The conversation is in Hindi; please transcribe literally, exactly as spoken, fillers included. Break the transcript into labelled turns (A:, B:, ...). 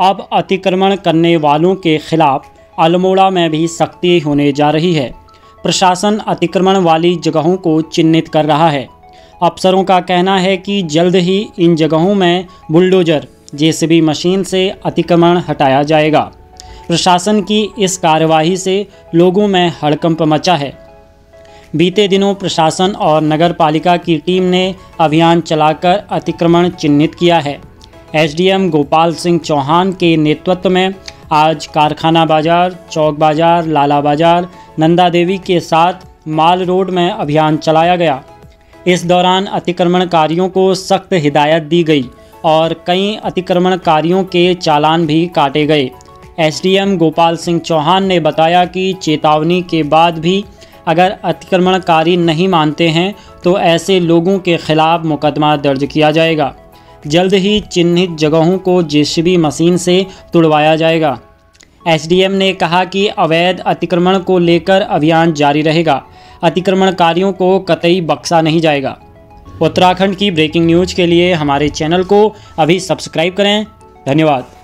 A: अब अतिक्रमण करने वालों के खिलाफ अल्मोड़ा में भी सख्ती होने जा रही है। प्रशासन अतिक्रमण वाली जगहों को चिन्हित कर रहा है। अफसरों का कहना है कि जल्द ही इन जगहों में बुलडोजर जेसीबी मशीन से अतिक्रमण हटाया जाएगा। प्रशासन की इस कार्यवाही से लोगों में हड़कंप मचा है। बीते दिनों प्रशासन और नगर पालिका की टीम ने अभियान चलाकर अतिक्रमण चिन्हित किया है। एसडीएम गोपाल सिंह चौहान के नेतृत्व में आज कारखाना बाजार, चौक बाजार, लाला बाजार, नंदा देवी के साथ माल रोड में अभियान चलाया गया। इस दौरान अतिक्रमणकारियों को सख्त हिदायत दी गई और कई अतिक्रमणकारियों के चालान भी काटे गए। एसडीएम गोपाल सिंह चौहान ने बताया कि चेतावनी के बाद भी अगर अतिक्रमणकारी नहीं मानते हैं तो ऐसे लोगों के खिलाफ मुकदमा दर्ज किया जाएगा। जल्द ही चिन्हित जगहों को जेसीबी मशीन से तुड़वाया जाएगा। एसडीएम ने कहा कि अवैध अतिक्रमण को लेकर अभियान जारी रहेगा। अतिक्रमणकारियों को कतई बख्शा नहीं जाएगा। उत्तराखंड की ब्रेकिंग न्यूज़ के लिए हमारे चैनल को अभी सब्सक्राइब करें। धन्यवाद।